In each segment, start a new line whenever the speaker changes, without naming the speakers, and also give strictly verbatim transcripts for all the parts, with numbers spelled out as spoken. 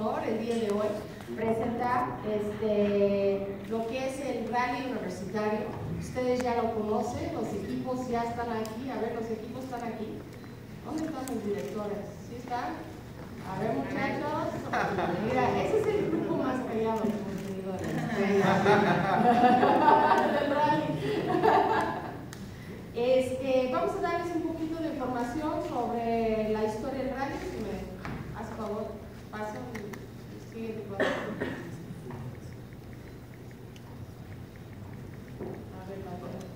honor el día de hoy presentar este, lo que es el rally universitario. Ustedes ya lo conocen, los equipos ya están aquí. A ver, los equipos están aquí. ¿Dónde están los directores? ¿Sí están? A ver, muchachos. Mira, ese es el grupo más callado de consumidores del rally. Este, vamos a darles un poquito de información sobre la historia del rally. Si me hace favor, paso el siguiente cuadro. A ver, a ver.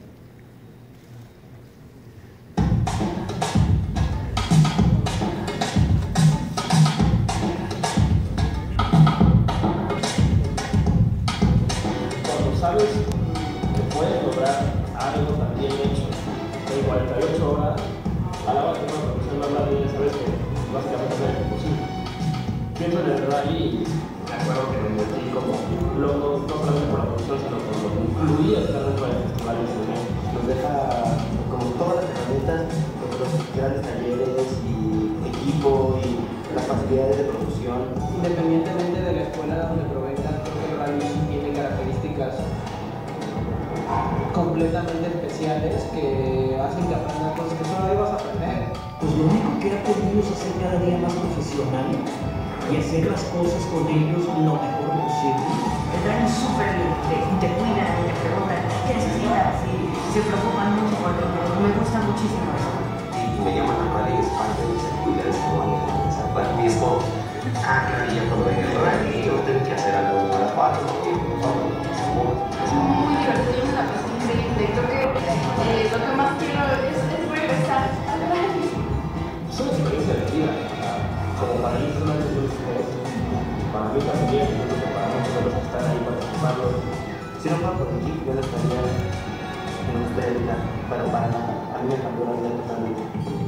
Sabes que puedes lograr algo también hecho en cuarenta y ocho horas, a la base de una profesión de rally, sabes que básicamente es imposible. Pienso en el rally, me acuerdo que me metí como loco, no solamente por la profesión, sino por lo que incluía estar dentro de festivales.
Nos deja como todas las herramientas, como los grandes talleres y equipo y las facilidades de producción.
Independientemente de la escuela donde provengas, creo que el rally tiene características completamente especiales que hacen que aprendas cosas que solo ibas a aprender.
Pues lo único que he aprendido es a ser cada día más profesional y hacer las cosas con ellos lo mejor posible.
El rally es súper bien, te, te cuidan, te preguntan qué necesitas y se preocupan mucho por ti. Me gusta muchísimo eso.
Y me llaman al rally, es parte de esa actividad, es como el mismo. Ah, claro, ya cuando venga el rally, yo tengo que hacer algo para cuatro, porque
es muy divertido, es una cosa increíble. Creo que eh, lo que más quiero es, es regresar al rally.
Es una experiencia de vida, como para mí es una experiencia, para mí también, yo creo que para muchos de los que están ahí participando.
Si no fuera por el equipo, yo no estaría en ustedes, pero para nada, a mí me cambió la vida totalmente.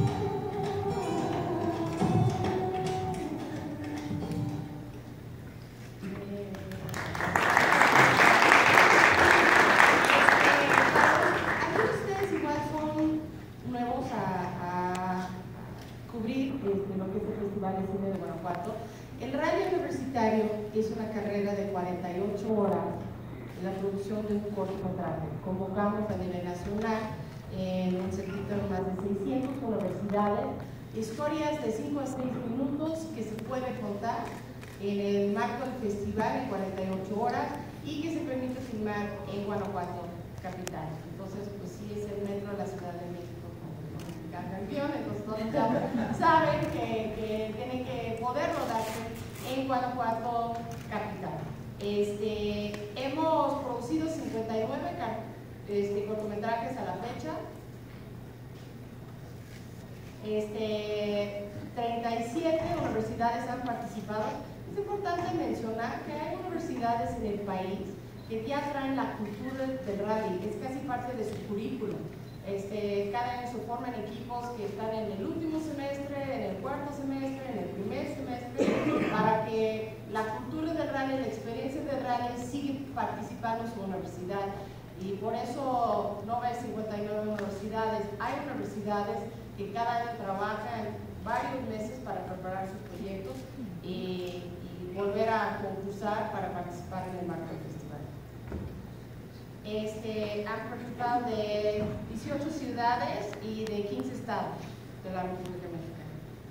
El rally universitario es una carrera de cuarenta y ocho horas en la producción de un cortometraje. Convocamos a nivel nacional en un circuito de más de seiscientas universidades, historias de cinco a seis minutos que se puede contar en el marco del festival en cuarenta y ocho horas y que se permite filmar en Guanajuato, capital. Entonces, pues sí, es el metro de la Ciudad de México. Campeón, entonces todos ya saben que, que tienen que poder rodarse en Guanajuato capital. Este, hemos producido cincuenta y nueve este, cortometrajes a la fecha. Este, treinta y siete universidades han participado. Es importante mencionar que hay universidades en el país que ya traen la cultura del rally, es casi parte de su currículum. Este, cada año se forman equipos que están en el último semestre, en el cuarto semestre, en el primer semestre, para que la cultura del rally, la experiencia del rally siga participando en su universidad. Y por eso no ves cincuenta y nueve universidades, hay universidades que cada año trabajan varios meses para preparar sus proyectos y, y volver a concursar para participar en el marco del festival. Este, han participado de dieciocho ciudades y de quince estados de la República Mexicana.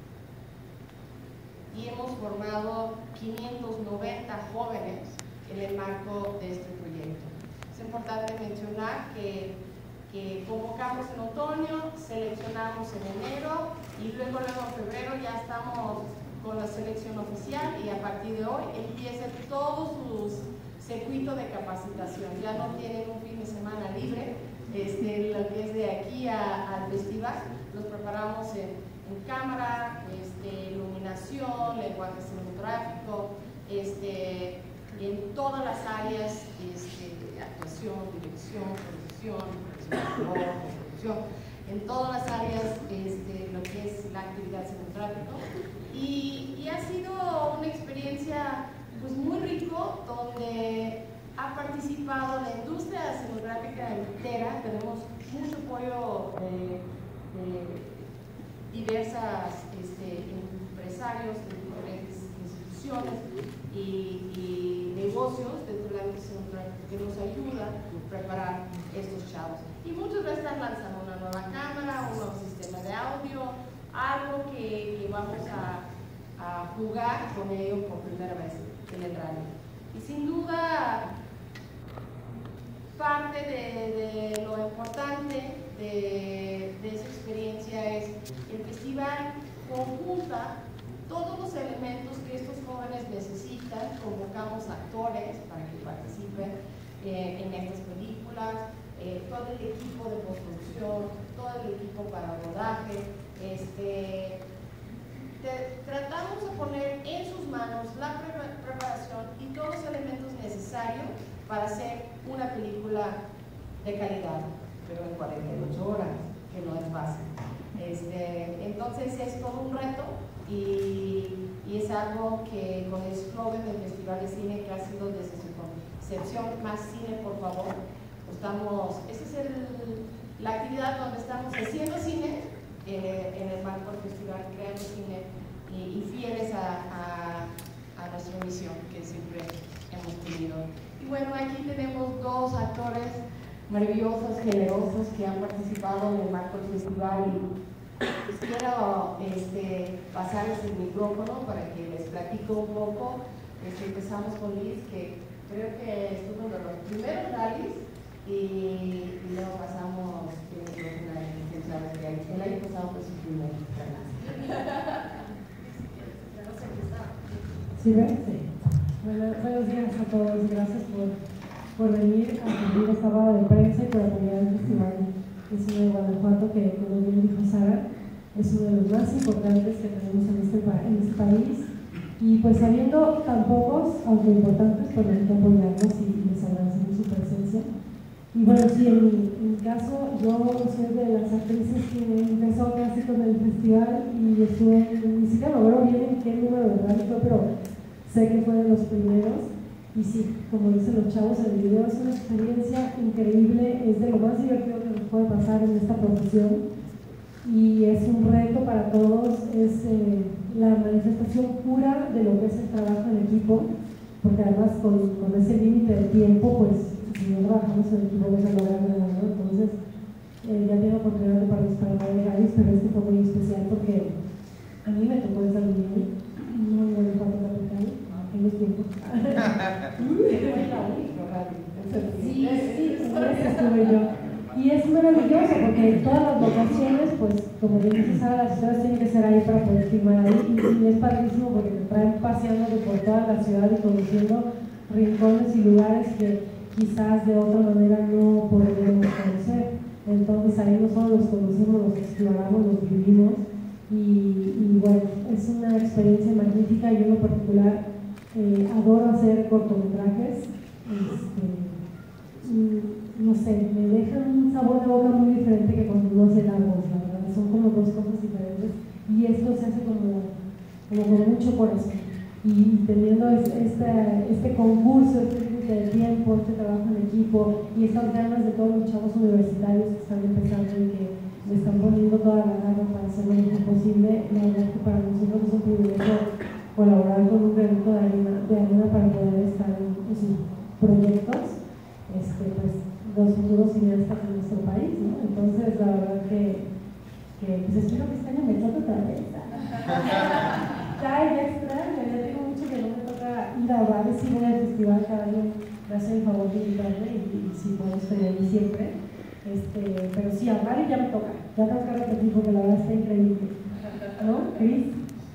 Y hemos formado quinientos noventa jóvenes en el marco de este proyecto. Es importante mencionar que, que convocamos en otoño, seleccionamos en enero y luego, luego en febrero ya estamos con la selección oficial y a partir de hoy empieza todo su circuito de capacitación. Ya no tienen un fin de semana libre, este, lo que es de aquí a, al festival. Los preparamos en, en cámara, este, iluminación, lenguaje cinematográfico, este, en todas las áreas, este, actuación, dirección, producción, producción, en todas las áreas, este, lo que es la actividad cinematográfica. Y, y ha sido una experiencia pues muy rico, donde ha participado la industria cinematográfica entera. Tenemos mucho apoyo de, de diversas este, empresarios de diferentes instituciones instituciones y, y negocios dentro del ámbito cinematográfico que nos ayuda a preparar estos chavos. Y muchos veces están lanzando una nueva cámara, un nuevo sistema de audio, algo que, que vamos a, a jugar con ello por primera vez en el rally. Y sin duda, parte de, de lo importante de, de esa experiencia es el festival conjunta todos los elementos que estos jóvenes necesitan. Convocamos actores para que participen eh, en estas películas, eh, todo el equipo de postproducción, todo el equipo para rodaje. Este, te, tratamos de poner en sus manos la pre preparación y todos los elementos necesarios para hacer una película de calidad, pero en cuarenta y ocho horas, que no es fácil. Este, entonces es todo un reto y, y es algo que con el eslogan del Festival de Cine, que ha sido desde su concepción más cine por favor, estamos, esta es el, la actividad donde estamos haciendo cine eh, en el marco del festival, creando cine y, y fieles a, a, a nuestra misión que siempre hemos tenido. Y bueno, aquí tenemos dos actores maravillosos, generosos, que han participado en el marco del festival y pues quiero este, pasarles el micrófono para que les platico un poco. Este, empezamos con Liz, que creo que estuvo en los primeros rallies y, y luego pasamos en los rallies. El año pasado fue su primer rally.
¿Sí ven? Sí. Bueno, buenos días a todos, gracias por, por venir a cumplir esta rueda de prensa y por apoyar el Festival de Cine de Guanajuato, que como bien dijo Sara, es uno de los más importantes que tenemos en este, en este país. Y pues sabiendo tan pocos, aunque importantes, pues hay que apoyarlos y les agradecemos su presencia. Y bueno, sí, en mi, en mi caso, yo soy de las actrices que empezó casi con el festival y estuve, ni siquiera logro bien en qué número de rally fue, pero sé que fue de los primeros. Y sí, como dicen los chavos en el video, es una experiencia increíble, es de lo más divertido que nos puede pasar en esta profesión y es un reto para todos, es eh, la manifestación pura de lo que es el trabajo en equipo, porque además con, con ese límite de tiempo, pues si no trabajamos en equipo no se logra nada, ¿no? Entonces eh, ya tengo oportunidad de participar en varios rallies, pero este fue muy especial porque a mí me tocó esa línea, no en Guanajuato capital, en los tiempos. Sí, sí, esa estuve yo. Y es maravilloso porque todas las locaciones, pues como bien dice Sara, las historias tienen que ser ahí para poder filmar ahí. Y, y es padrísimo porque te traen paseándote por toda la ciudad y conociendo rincones y lugares que quizás de otra manera no podríamos conocer. Entonces ahí no solo los conocemos, los exploramos, los vivimos. Y, y bueno, es una experiencia magnífica. Yo en lo particular eh, adoro hacer cortometrajes. Este, no sé, me dejan un sabor de boca muy diferente que cuando uno hace largos, la verdad, son como dos cosas diferentes y esto se hace como, como con mucho corazón y teniendo este, este concurso, este límite de tiempo, este trabajo en equipo y estas ganas de todos los chavos universitarios que están empezando y que le están poniendo toda la gana para hacer lo mejor posible, la verdad que para nosotros es un privilegio colaborar con un granito de arena, de arena para poder estar en, en sus proyectos. Este, pues, los futuros cineastas en nuestro país, ¿no? Entonces, la verdad que, que pues espero que este año me toque otra vez. Ya, ya extraño, ya tengo mucho que no me toca ir a bares y voy al festival cada año, me hacen el favor de invitarme y, y si puedo estoy ahí siempre. Este, pero sí, a bar ya me toca, ya tengo que repetir porque la verdad está increíble. ¿No, Cris?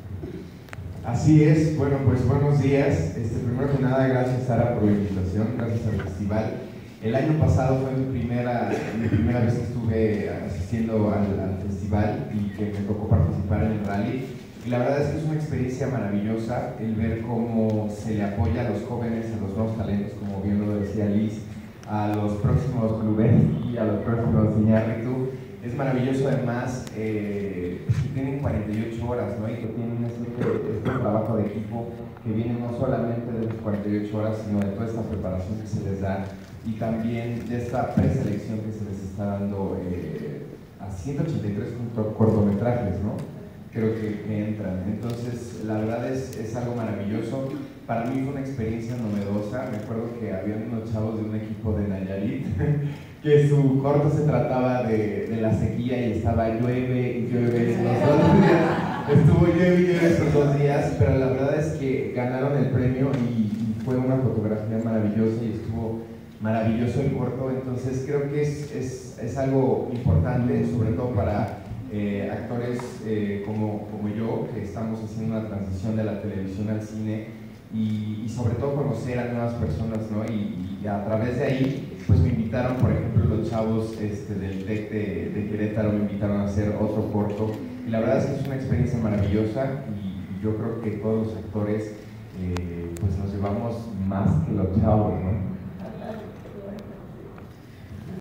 Así es, bueno, pues buenos días. Este, primero que nada, gracias Sara por la invitación, gracias al festival. El año pasado fue mi primera, mi primera vez que estuve asistiendo al, al festival y que me tocó participar en el rally. Y la verdad es que es una experiencia maravillosa el ver cómo se le apoya a los jóvenes, a los nuevos talentos, como bien lo decía Liz, a los próximos Lubensky, a los próximos Iñárritu. Es maravilloso además eh, que tienen cuarenta y ocho horas, ¿no? Y que tienen este, este trabajo de equipo que viene no solamente de las cuarenta y ocho horas, sino de toda esta preparación que se les da y también de esta preselección que se les está dando eh, a ciento ochenta y tres cortometrajes, ¿no? creo que, que entran. Entonces, la verdad es, es algo maravilloso. Para mí fue una experiencia novedosa. Me acuerdo que había unos chavos de un equipo de Nayarit que su corto se trataba de, de la sequía y estaba llueve y llueve. Estuvo llueve y llueve esos dos días, pero la verdad es que ganaron el premio y, y fue una fotografía maravillosa y estuvo maravilloso el corto. Entonces creo que es, es, es algo importante, sobre todo para eh, actores eh, como, como yo, que estamos haciendo una transición de la televisión al cine. Y, y sobre todo conocer a nuevas personas, ¿no? Y, y a través de ahí, pues me invitaron, por ejemplo, los chavos este, del TEC de, de Querétaro, me invitaron a hacer otro corto. Y la verdad es que es una experiencia maravillosa y, y yo creo que todos los actores, eh, pues nos llevamos más que los chavos, ¿no?